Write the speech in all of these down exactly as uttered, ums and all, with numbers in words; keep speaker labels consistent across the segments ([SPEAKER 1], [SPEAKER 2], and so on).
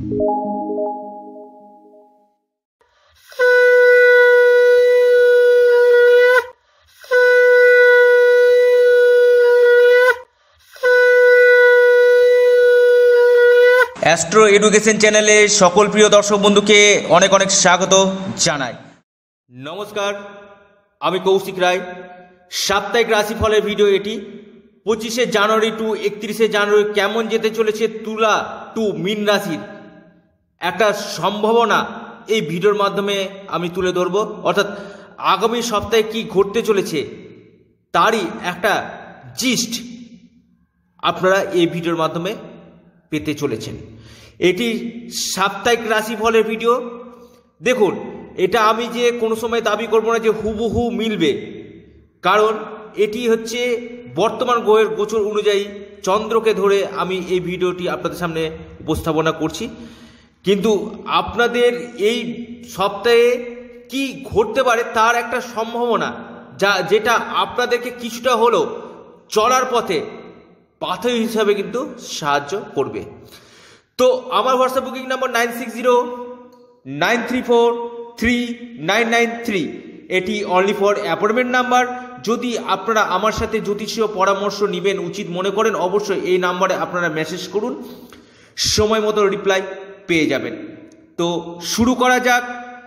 [SPEAKER 1] Astro education চ্যানেলে সকল প্রিয় দর্শক বন্ধুকে অনেক অনেক স্বাগত জানাই। নমস্কার, আমি কৌশিক রায়। সাপ্তাহিক রাশিফলের ভিডিও এটি। পঁচিশে জানুয়ারি টু একত্রিশে জানুয়ারি কেমন যেতে চলেছে তুলা টু মীন রাশির একটা সম্ভাবনা এই ভিডিওর মাধ্যমে আমি তুলে ধরব। অর্থাৎ আগামী সপ্তাহে কি ঘটতে চলেছে তারই একটা জিস্ট আপনারা এই ভিডিওর মাধ্যমে পেতে চলেছেন। এটি সাপ্তাহিক রাশিফলের ভিডিও। দেখুন, এটা আমি যে কোনো সময় দাবি করব না যে হুবহু মিলবে, কারণ এটি হচ্ছে বর্তমান গ্রহের গোচর অনুযায়ী চন্দ্রকে ধরে আমি এই ভিডিওটি আপনাদের সামনে উপস্থাপনা করছি। কিন্তু আপনাদের এই সপ্তাহে কি ঘটতে পারে তার একটা সম্ভাবনা, যা যেটা আপনাদেরকে কিছুটা হলেও চলার পথে পাথর হিসাবে কিন্তু সাহায্য করবে। তো আমার WhatsApp booking number nine six zero nine three four three nine nine three, এটি অনলি ফর অ্যাপয়েন্টমেন্ট নাম্বার। যদি আপনারা আমার সাথে জ্যোতিষীয় পরামর্শ নেবেন উচিত মনে করেন, অবশ্যই এই নাম্বারে আপনারা মেসেজ করুন, সময় মতো রিপ্লাই পেয়ে যাবেন। তো শুরু করা যাক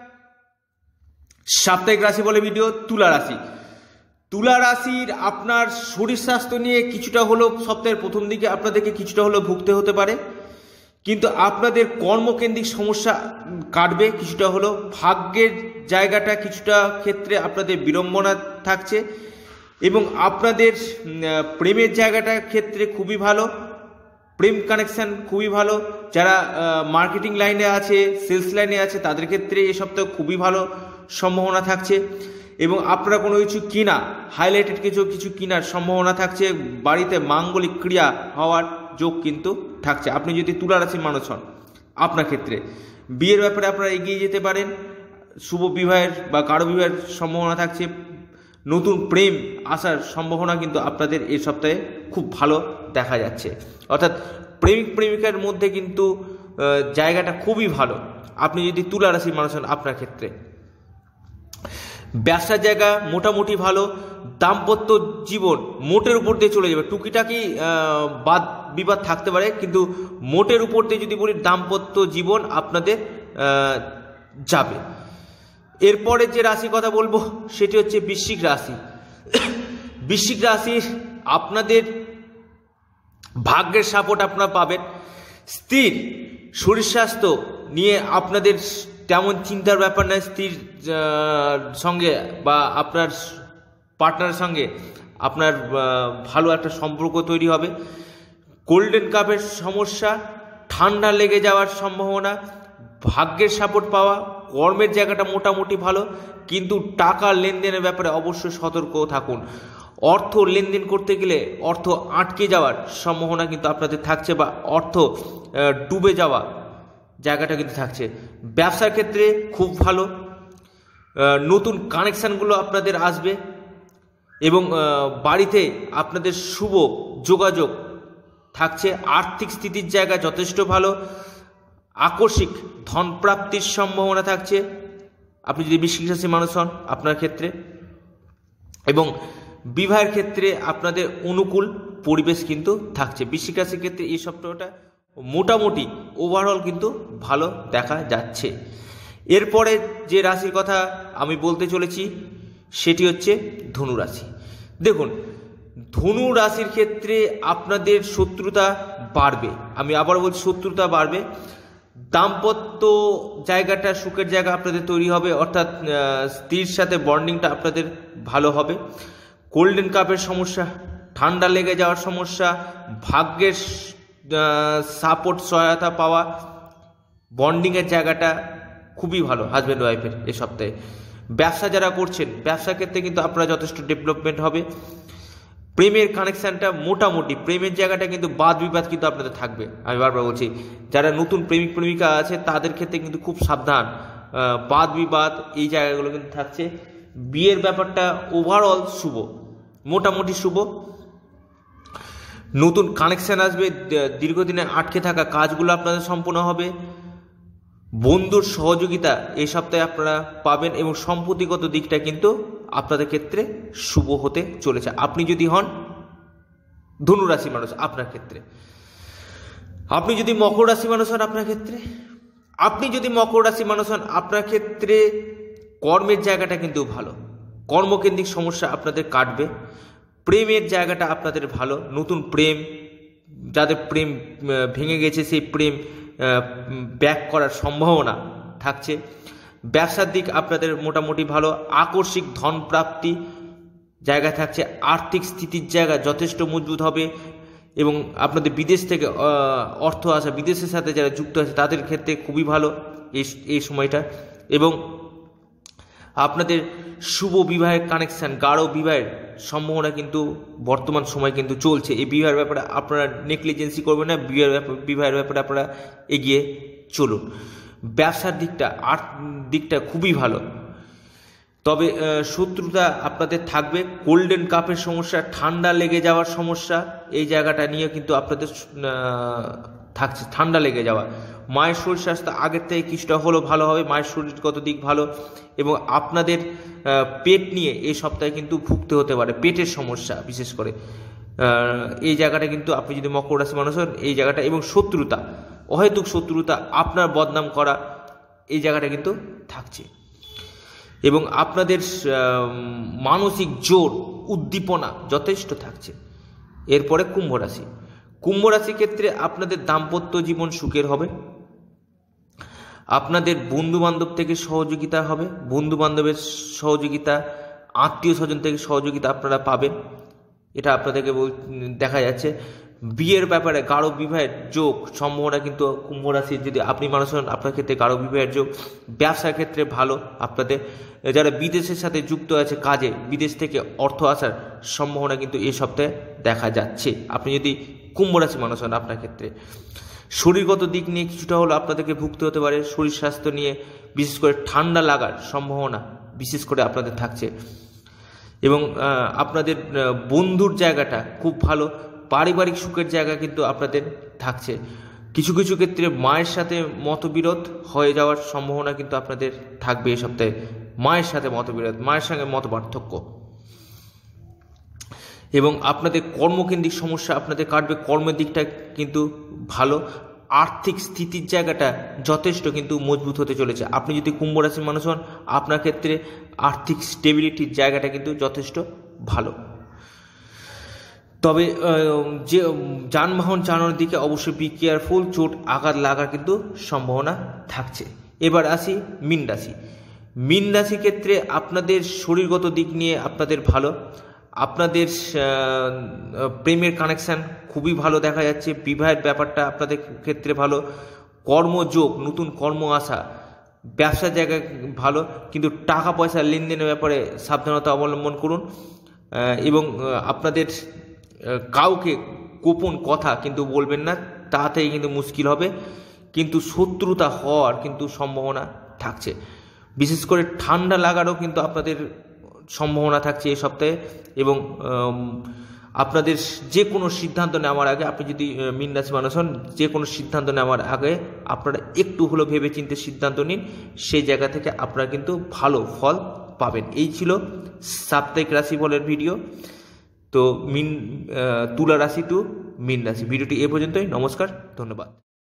[SPEAKER 1] সাপ্তাহিক রাশি বলে ভিডিও। তুলা রাশি তুলা রাশির আপনার শরীর স্বাস্থ্য নিয়ে কিছুটা হলেও সপ্তাহের প্রথম দিকে আপনাদেরকে কিছুটা হলেও ভুগতে হতে পারে, কিন্তু আপনাদের কর্মকেন্দ্রিক সমস্যা কাটবে কিছুটা হলেও। ভাগ্যের জায়গাটা কিছুটা ক্ষেত্রে আপনাদের বিড়ম্বনা থাকছে, এবং আপনাদের প্রেমের জায়গাটার ক্ষেত্রে খুবই ভালো, প্রেম কানেকশান খুবই ভালো। যারা মার্কেটিং লাইনে আছে, সেলস লাইনে আছে, তাদের ক্ষেত্রে এই সপ্তাহে খুবই ভালো সম্ভাবনা থাকছে। এবং আপনারা কোনো কিছু কিনা, হাইলাইটেড কিছু কিছু কেনার সম্ভাবনা থাকছে। বাড়িতে মাঙ্গলিক ক্রিয়া হওয়ার যোগ কিন্তু থাকছে। আপনি যদি তুলা রাশির মানুষ হন, আপনার ক্ষেত্রে বিয়ের ব্যাপারে আপনারা এগিয়ে যেতে পারেন। শুভ বিবাহের বা কারো বিবাহের সম্ভাবনা থাকছে। নতুন প্রেম আসার সম্ভাবনা কিন্তু আপনাদের এই সপ্তাহে খুব ভালো দেখা যাচ্ছে। অর্থাৎ প্রেমিক প্রেমিকার মধ্যে কিন্তু জায়গাটা খুবই ভালো আপনি যদি তুলা রাশির মানুষ হন আপনার ক্ষেত্রে। ব্যবসার জায়গা মোটামুটি ভালো। দাম্পত্য জীবন মোটের উপর দিয়ে চলে যাবে। টুকিটাকি বাদ বিবাদ থাকতে পারে, কিন্তু মোটের উপর দিয়ে যদি বলি দাম্পত্য জীবন আপনাদের যাবে। এরপরে যে রাশির কথা বলবো সেটি হচ্ছে বৃশ্চিক রাশি। বৃশ্চিক রাশির আপনাদের ভাগ্যের সাপোর্ট আপনারা পাবেন। স্থির শরীর স্বাস্থ্য নিয়ে আপনাদের তেমন চিন্তার ব্যাপার নয়। স্ত্রীর সঙ্গে বা আপনার পার্টনারের সঙ্গে আপনার ভালো একটা সম্পর্ক তৈরি হবে। গোল্ডেন কাপের সমস্যা, ঠান্ডা লেগে যাওয়ার সম্ভাবনা, ভাগ্যের সাপোর্ট পাওয়া, কর্মের জায়গাটা মোটামুটি ভালো, কিন্তু টাকা লেনদেনের ব্যাপারে অবশ্যই সতর্ক থাকুন। অর্থ লেনদেন করতে গেলে অর্থ আটকে যাওয়ার সম্ভাবনা কিন্তু আপনাদের থাকছে, বা অর্থ ডুবে যাওয়া জায়গাটা কিন্তু থাকছে। ব্যবসার ক্ষেত্রে খুব ভালো, নতুন কানেকশানগুলো আপনাদের আসবে, এবং বাড়িতে আপনাদের শুভ যোগাযোগ থাকছে। আর্থিক স্থিতির জায়গা যথেষ্ট ভালো। আকস্মিক ধনপ্রাপ্তির সম্ভাবনা থাকছে আপনি যদি বৃশ্চিক রাশির মানুষ হন আপনার ক্ষেত্রে। এবং বিবাহের ক্ষেত্রে আপনাদের অনুকূল পরিবেশ কিন্তু থাকছে। বৃশ্চিক রাশির ক্ষেত্রে এই সপ্তাহটা মোটামুটি ওভারঅল কিন্তু ভালো দেখা যাচ্ছে। এরপরে যে রাশির কথা আমি বলতে চলেছি সেটি হচ্ছে ধনু রাশি। দেখুন, ধনু রাশির ক্ষেত্রে আপনাদের শত্রুতা বাড়বে। আমি আবার বলছি, শত্রুতা বাড়বে। দাম্পত্য জায়গাটা সুখের জায়গা আপনাদের তৈরি হবে, অর্থাৎ স্ত্রীর সাথে বন্ডিংটা আপনাদের ভালো হবে। গোল্ডেন কাপের সমস্যা, ঠান্ডা লেগে যাওয়ার সমস্যা, ভাগ্যের সাপোর্ট সহায়তা পাওয়া, বন্ডিংয়ের জায়গাটা খুবই ভালো হাজব্যান্ড ওয়াইফের এই সপ্তাহে। ব্যবসা যারা করছেন, ব্যবসা ক্ষেত্রে কিন্তু আপনারা যথেষ্ট ডেভেলপমেন্ট হবে। প্রেমের কানেকশানটা মোটামুটি, প্রেমের জায়গাটা কিন্তু বাদ বিবাদ কিন্তু আপনাদের থাকবে। আমি বারবার বলছি, যারা নতুন প্রেমিক প্রেমিকা আছে তাদের ক্ষেত্রে কিন্তু খুব সাবধান, বাদ বিবাদ এই জায়গাগুলো কিন্তু থাকছে। বিয়ের ব্যাপারটা ওভারঅল শুভ, মোটামুটি শুভ। নতুন কানেকশান আসবে, দীর্ঘদিনে আটকে থাকা কাজগুলো আপনাদের সম্পূর্ণ হবে। বন্ধুর সহযোগিতা এই সপ্তাহে আপনারা পাবেন এবং সম্পত্তিগত দিকটা কিন্তু আপনাদের ক্ষেত্রে শুভ হতে চলেছে। আপনি যদি হন ধনুরাশি মানুষ, আপনার ক্ষেত্রে, আপনি যদি মকর রাশি মানুষ হন আপনার ক্ষেত্রে, আপনি যদি মকর রাশি মানুষ হন আপনার ক্ষেত্রে কর্মের জায়গাটা কিন্তু ভালো, কর্মকেন্দ্রিক সমস্যা আপনাদের কাটবে, প্রেমের জায়গাটা আপনাদের ভালো, নতুন প্রেম, যাদের প্রেম ভেঙে গেছে সেই প্রেম ব্যাক করার সম্ভাবনা থাকছে। ব্যবসার দিক আপনাদের মোটামুটি ভালো, আকস্মিক ধন প্রাপ্তি জায়গা থাকছে, আর্থিক স্থিতির জায়গা যথেষ্ট মজবুত হবে এবং আপনাদের বিদেশ থেকে অর্থ আসা, বিদেশের সাথে যারা যুক্ত আছে তাদের ক্ষেত্রে খুবই ভালো এই এই সময়টা। এবং আপনাদের শুভ বিবাহের কানেকশান, গাঢ় বিবাহের সম্ভাবনা কিন্তু বর্তমান সময় কিন্তু চলছে। এই বিবাহের ব্যাপারে আপনারা নেগলিজেন্সি করবেন না, বিবাহের ব্যাপারে বিবাহের ব্যাপারে আপনারা এগিয়ে চলুন। ব্যবসার দিকটা আর দিকটা খুবই ভালো, তবে শত্রুতা আপনাদের থাকবে, গোল্ডেন কাপের সমস্যা, ঠান্ডা লেগে যাওয়ার সমস্যা, এই জায়গাটা নিয়ে কিন্তু আপনাদের থাকছে, ঠান্ডা লেগে যাওয়া। মায়ের শরীর স্বাস্থ্য আগের থেকে কিছুটা হলেও ভালো হবে, মায়ের শরীরগত দিক ভালো এবং আপনাদের পেট নিয়ে এই সপ্তাহে কিন্তু ভুগতে হতে পারে, পেটের সমস্যা বিশেষ করে এই জায়গাটা কিন্তু আপনি যদি মকর রাশি মানুষ হন এই জায়গাটা, এবং শত্রুতা, অহেতুক শত্রুতা, আপনার বদনাম করা, এই জায়গাটা কিন্তু থাকছে। এবং আপনাদের মানসিক জোর, উদ্দীপনা যথেষ্ট থাকছে। এরপরে কুম্ভ রাশি, কুম্ভ রাশির ক্ষেত্রে আপনাদের দাম্পত্য জীবন সুখের হবে, আপনাদের বন্ধু বান্ধব থেকে সহযোগিতা হবে, বন্ধু বান্ধবের সহযোগিতা, আত্মীয় স্বজন থেকে সহযোগিতা আপনারা পাবেন, এটা আপনাদেরকে দেখা যাচ্ছে। বিয়ের ব্যাপারে গাঢ় বিবাহের যোগ সম্ভাবনা কিন্তু কুম্ভ রাশির, যদি আপনি মানুষ হন আপনার ক্ষেত্রে গাঢ় বিবাহের যোগ। ব্যবসার ক্ষেত্রে ভালো, আপনাদের যারা বিদেশের সাথে যুক্ত আছে কাজে, বিদেশ থেকে অর্থ আসার সম্ভাবনা কিন্তু এই সপ্তাহে দেখা যাচ্ছে আপনি যদি কুম্ভ রাশি মানুষ হন আপনার ক্ষেত্রে। শরীরগত দিক নিয়ে কিছুটা হলো আপনাদেরকে ভুগতে হতে পারে, শরীর স্বাস্থ্য নিয়ে বিশেষ করে ঠান্ডা লাগার সম্ভাবনা বিশেষ করে আপনাদের থাকছে। এবং আপনাদের বন্ধুর জায়গাটা খুব ভালো, পারিবারিক সুখের জায়গা কিন্তু আপনাদের থাকছে। কিছু কিছু ক্ষেত্রে মায়ের সাথে মতবিরোধ হয়ে যাওয়ার সম্ভাবনা কিন্তু আপনাদের থাকবে এই সপ্তাহে, মায়ের সাথে মতবিরোধ, মায়ের সঙ্গে মত পার্থক্য। এবং আপনাদের কর্মকেন্দ্রিক সমস্যা আপনাদের কাটবে, কর্মের দিকটা কিন্তু ভালো, আর্থিক স্থিতির জায়গাটা যথেষ্ট কিন্তু মজবুত হতে চলেছে। আপনি যদি কুম্ভ রাশির মানুষ হন আপনার ক্ষেত্রে আর্থিক স্টেবিলিটির জায়গাটা কিন্তু যথেষ্ট ভালো। তবে যে যানবাহন চালানোর দিকে অবশ্যই বি কেয়ারফুল, চোট আঘাত লাগার কিন্তু সম্ভাবনা থাকছে। এবার আসি মীন রাশি, মীন রাশির ক্ষেত্রে আপনাদের শরীরগত দিক নিয়ে আপনাদের ভালো, আপনাদের প্রেমের কানেকশান খুবই ভালো দেখা যাচ্ছে, বিবাহের ব্যাপারটা আপনাদের ক্ষেত্রে ভালো, কর্মযোগ, নতুন কর্ম আসা, ব্যবসার জায়গায় ভালো, কিন্তু টাকা পয়সা লেনদেনের ব্যাপারে সাবধানতা অবলম্বন করুন। এবং আপনাদের কাউকে গোপন কথা কিন্তু বলবেন না, তাতেই কিন্তু মুশকিল হবে, কিন্তু শত্রুতা হওয়ার কিন্তু সম্ভাবনা থাকছে। বিশেষ করে ঠান্ডা লাগারও কিন্তু আপনাদের সম্ভাবনা থাকছে এই সপ্তাহে। এবং আপনাদের যে কোনো সিদ্ধান্ত নেওয়ার আগে, আপনি যদি মীন রাশি মানুষ হন, যে কোনো সিদ্ধান্ত নেওয়ার আগে আপনারা একটু হলেও ভেবে চিন্তে সিদ্ধান্ত নিন, সেই জায়গা থেকে আপনারা কিন্তু ভালো ফল পাবেন। এই ছিল সাপ্তাহিক রাশিফলের ভিডিও। তো মীন তুলা রাশি টু মীন রাশি ভিডিওটি এ পর্যন্তই। নমস্কার, ধন্যবাদ।